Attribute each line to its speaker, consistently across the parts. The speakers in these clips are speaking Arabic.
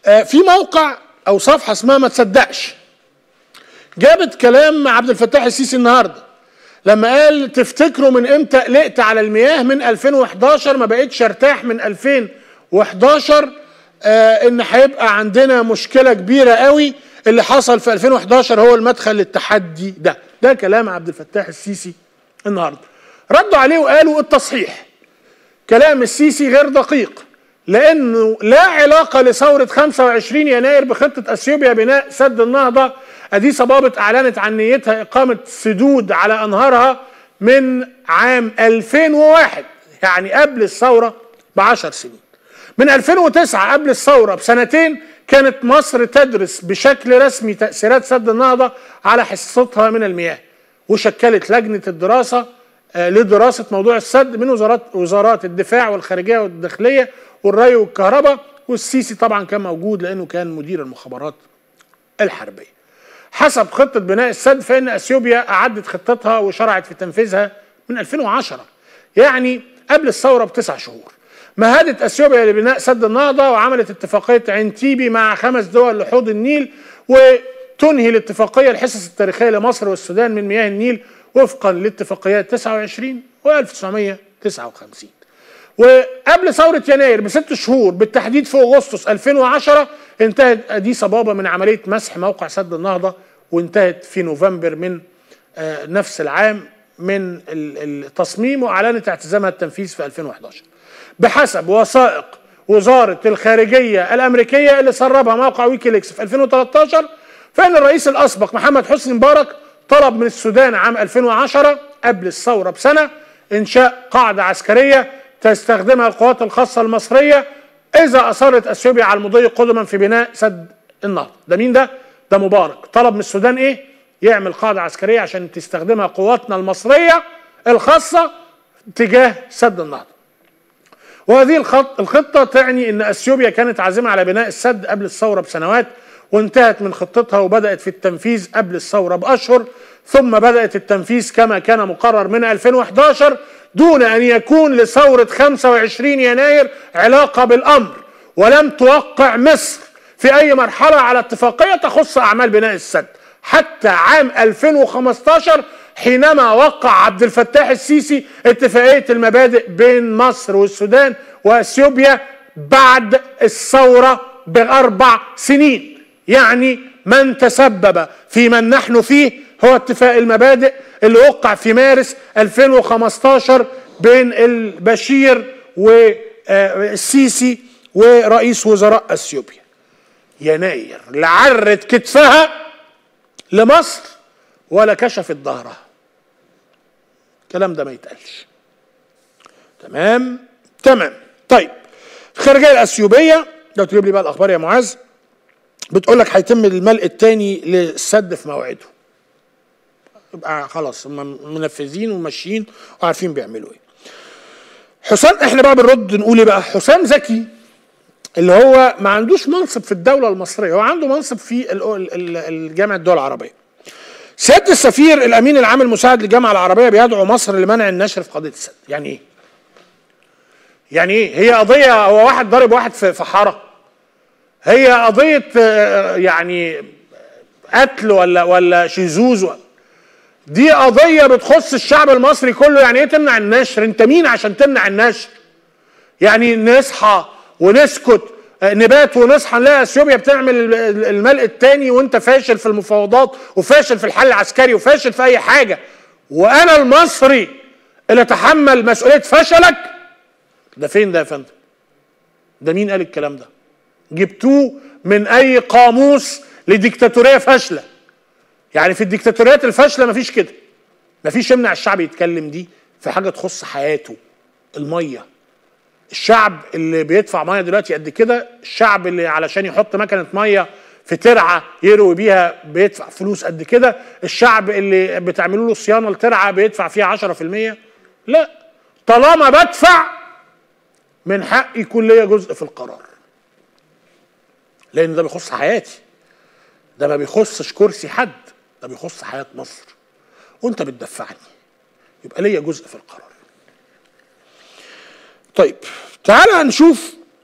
Speaker 1: في موقع او صفحه اسمها ما تصدقش جابت كلام عبد الفتاح السيسي النهارده لما قال تفتكروا من امتى قلقت على المياه؟ من 2011 ما بقتش ارتاح من 2011 ان هيبقى عندنا مشكله كبيره قوي. اللي حصل في 2011 هو المدخل للتحدي ده كلام عبد الفتاح السيسي النهارده. ردوا عليه وقالوا التصحيح كلام السيسي غير دقيق لانه لا علاقه لثوره 25 يناير بخطه اثيوبيا بناء سد النهضه. اديس ابابا اعلنت عن نيتها اقامه سدود على انهارها من عام 2001 يعني قبل الثوره ب10 سنين. من 2009 قبل الثوره بسنتين كانت مصر تدرس بشكل رسمي تاثيرات سد النهضه على حصتها من المياه، وشكلت لجنه الدراسه لدراسه موضوع السد من وزارات الدفاع والخارجيه والداخليه والري والكهرباء، والسيسي طبعا كان موجود لانه كان مدير المخابرات الحربيه. حسب خطه بناء السد فان اثيوبيا اعدت خطتها وشرعت في تنفيذها من 2010، يعني قبل الثوره ب9 شهور. مهدت اثيوبيا لبناء سد النهضه وعملت اتفاقيه عنتيبي مع 5 دول لحوض النيل، وتنهي الاتفاقيه الحصص التاريخيه لمصر والسودان من مياه النيل وفقا لاتفاقيات 29 و1959. وقبل ثوره يناير ب6 شهور بالتحديد في اغسطس 2010 انتهت اديس ابابا من عمليه مسح موقع سد النهضه، وانتهت في نوفمبر من نفس العام من التصميم، واعلنت اعتزامها التنفيذ في 2011 بحسب وثائق وزاره الخارجيه الامريكيه اللي سربها موقع ويكيليكس في 2013. فان الرئيس الاسبق محمد حسني مبارك طلب من السودان عام 2010 قبل الثوره بسنه انشاء قاعده عسكريه تستخدمها القوات الخاصه المصريه اذا اصرت اثيوبيا على المضي قدما في بناء سد النهضه. ده مين ده؟ ده مبارك. طلب من السودان ايه؟ يعمل قاعده عسكريه عشان تستخدمها قواتنا المصريه الخاصه تجاه سد النهضه. وهذه الخطه تعني ان اثيوبيا كانت عازمه على بناء السد قبل الثوره بسنوات، وانتهت من خطتها وبدات في التنفيذ قبل الثوره باشهر، ثم بدات التنفيذ كما كان مقرر من 2011 دون ان يكون لثوره 25 يناير علاقه بالامر، ولم توقع مصر في اي مرحله على اتفاقيه تخص اعمال بناء السد حتى عام 2015 حينما وقع عبد الفتاح السيسي اتفاقيه المبادئ بين مصر والسودان واثيوبيا بعد الثوره ب4 سنين. يعني من تسبب في من نحن فيه هو اتفاق المبادئ اللي وقع في مارس 2015 بين البشير والسيسي ورئيس وزراء اثيوبيا. يناير لا عرت كتفها لمصر ولا كشفت ظهرها. الكلام ده ما يتقالش. تمام. طيب الخارجيه الاثيوبيه لو تجيب لي بقى الاخبار يا معاذ بتقول لك هيتم الملء الثاني للسد في موعده. يبقى خلاص هم منفذين وماشيين وعارفين بيعملوا ايه. حسام احنا بقى بنرد نقول ايه بقى؟ حسام زكي اللي هو ما عندوش منصب في الدوله المصريه، هو عنده منصب في الجامعه الدول العربيه. سياده السفير الامين العام المساعد للجامعه العربيه بيدعو مصر لمنع النشر في قضيه السد. يعني ايه؟ يعني ايه؟ هي قضيه هو واحد ضارب واحد في حاره؟ هي قضيه يعني قتل ولا شذوذ؟ دي قضيه بتخص الشعب المصري كله. يعني ايه تمنع النشر؟ انت مين عشان تمنع النشر؟ يعني نصحى ونسكت نبات ونصحى نلاقي اثيوبيا بتعمل الملء الثاني وانت فاشل في المفاوضات وفاشل في الحل العسكري وفاشل في اي حاجه، وانا المصري اللي اتحمل مسؤوليه فشلك؟ ده فين ده يا فندم؟ ده مين قال الكلام ده؟ جبتوه من اي قاموس لديكتاتوريه فاشله. يعني في الديكتاتوريات الفاشله مفيش كده، مفيش يمنع الشعب يتكلم دي في حاجه تخص حياته. الميه، الشعب اللي بيدفع ميه دلوقتي قد كده، الشعب اللي علشان يحط مكنه ميه في ترعه يروي بيها بيدفع فلوس قد كده، الشعب اللي بتعملوا له صيانه لترعه بيدفع فيها 10%. لا، طالما بدفع من حقي يكون ليا جزء في القرار، لان ده بيخص حياتي، ده ما بيخصش كرسي حد، ده بيخص حياه مصر، وانت بتدفعني يبقى ليا جزء في القرار. طيب تعالى نشوف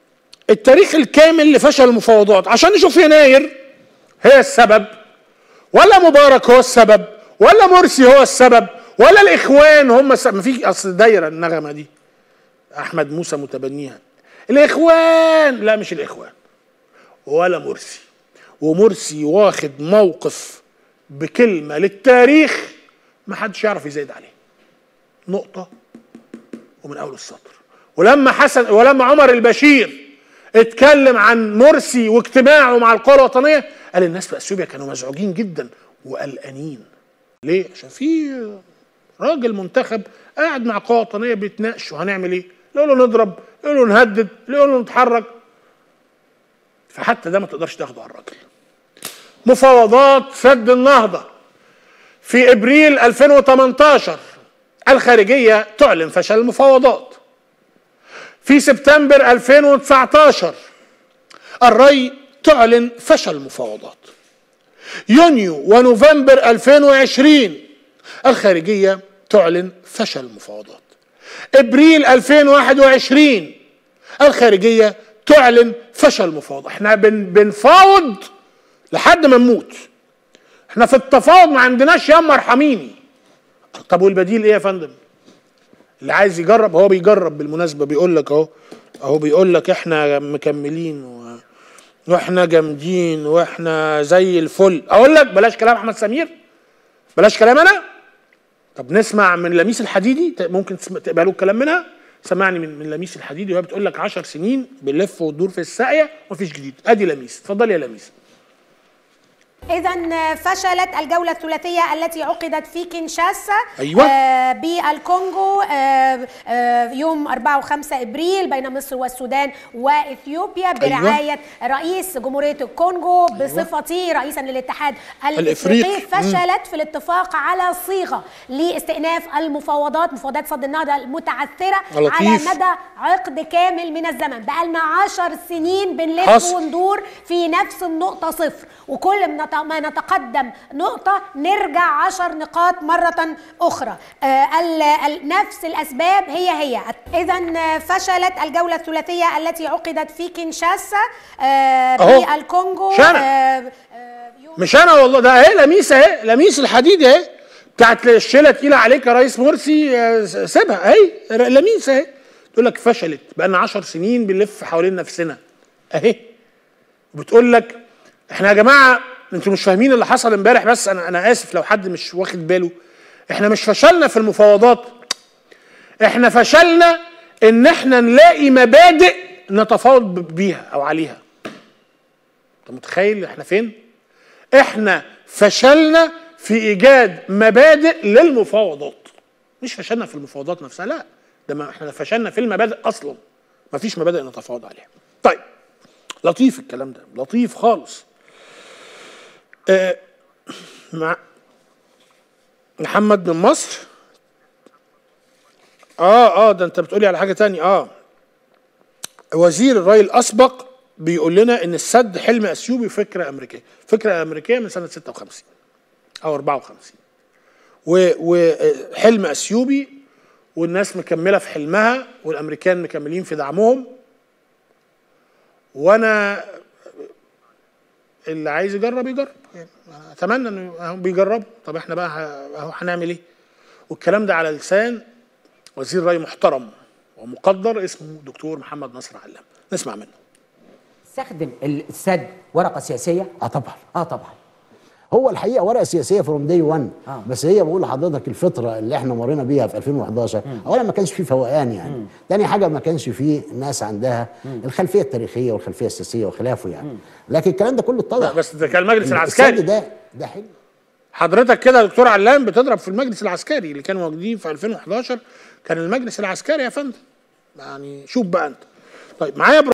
Speaker 1: التاريخ الكامل لفشل المفاوضات عشان نشوف يناير هي السبب ولا مبارك هو السبب ولا مرسي هو السبب ولا الاخوان هم السبب. ما في اصل دايره النغمه دي احمد موسى متبنيها الاخوان، لا مش الاخوان ولا مرسي، ومرسي واخد موقف بكلمه للتاريخ ما حدش يعرف يزايد عليه، نقطه ومن اول السطر. ولما عمر البشير اتكلم عن مرسي واجتماعه مع القوى الوطنيه قال الناس في اثيوبيا كانوا مزعوجين جدا وقلقانين. ليه؟ عشان في راجل منتخب قاعد مع قوى وطنيه بيتناقشوا هنعمل ايه؟ يقولوا نضرب، يقولوا نهدد، يقولوا نتحرك. فحتى ده ما تقدرش تاخده على الراجل. مفاوضات سد النهضه في ابريل 2018 الخارجيه تعلن فشل المفاوضات. في سبتمبر 2019 الري تعلن فشل المفاوضات. يونيو ونوفمبر 2020 الخارجيه تعلن فشل المفاوضات. ابريل 2021 الخارجيه تعلن فشل المفاوضات. احنا بنفاوض لحد ما نموت. احنا في التفاوض ما عندناش ياما ارحميني. طب والبديل ايه يا فندم؟ اللي عايز يجرب هو بيجرب بالمناسبه، بيقول لك اهو بيقول لك احنا مكملين واحنا جامدين واحنا زي الفل. اقول لك بلاش كلام احمد سمير، بلاش كلام انا. طب نسمع من لميس الحديدي، ممكن تقبلوا الكلام منها. سمعني من لميس الحديدي وهي بتقول لك 10 سنين بنلف وندور في الساقيه ومفيش جديد. ادي لميس، اتفضلي يا لميس.
Speaker 2: إذا فشلت الجولة الثلاثية التي عقدت في كينشاسا بالكونغو يوم 4 و5 إبريل بين مصر والسودان وإثيوبيا برعاية رئيس جمهورية الكونغو بصفتي رئيسا للاتحاد الإفريقي. فشلت في الاتفاق على صيغة لاستئناف المفاوضات، مفاوضات سد النهضة المتعثرة على مدى عقد كامل من الزمن. بقالنا 10 سنين بنلف وندور في نفس النقطة صفر، وكل ما نتقدم نقطة نرجع 10 نقاط مرة أخرى. نفس الأسباب هي. إذا فشلت الجولة الثلاثية التي عقدت في كينشاسا بالكونغو.
Speaker 1: مش أنا والله، ده أهي لميس، أهي لميس الحديدي أهي بتاعت الشيلة تقيلة عليك يا رئيس مرسي، سيبها أهي لميس أهي تقول لك فشلت، بقالنا 10 سنين بنلف حوالين نفسنا أهي. بتقول لك احنا يا جماعه انتوا مش فاهمين اللي حصل امبارح. بس انا اسف لو حد مش واخد باله، احنا مش فشلنا في المفاوضات، احنا فشلنا ان احنا نلاقي مبادئ نتفاوض بيها او عليها. انت متخيل احنا فين؟ احنا فشلنا في ايجاد مبادئ للمفاوضات، مش فشلنا في المفاوضات نفسها، لا ده احنا فشلنا في المبادئ اصلا، مفيش مبادئ نتفاوض عليها. طيب لطيف الكلام ده، لطيف خالص. مع محمد من مصر. ده انت بتقولي على حاجه تانية. وزير الري الاسبق بيقول لنا ان السد حلم اثيوبي وفكره امريكيه، فكره امريكيه من سنه 56 او 54، وحلم اثيوبي والناس مكمله في حلمها والامريكان مكملين في دعمهم. وانا اللي عايز يجرب يجرب، يعني اتمنى انه بيجربوا. طب احنا بقى هنعمل ايه؟ والكلام ده على لسان وزير ري محترم ومقدر اسمه دكتور محمد نصر علام. نسمع منه.
Speaker 3: استخدم السد ورقه سياسيه؟ طبعا.
Speaker 4: هو الحقيقه ورقه سياسيه فروم داي 1. بس هي بقول لحضرتك الفتره اللي احنا مرينا بيها في 2011 اولا ما كانش فيه فوقان يعني. تاني حاجه ما كانش فيه ناس عندها الخلفيه التاريخيه والخلفيه السياسيه وخلافه يعني. لكن الكلام ده كله اتضح.
Speaker 1: بس ده كان المجلس العسكري.
Speaker 4: السد ده حلو.
Speaker 1: حضرتك كده يا دكتور علام بتضرب في المجلس العسكري اللي كانوا موجودين في 2011. كان المجلس العسكري يا فندم، يعني شوف بقى انت. طيب معايا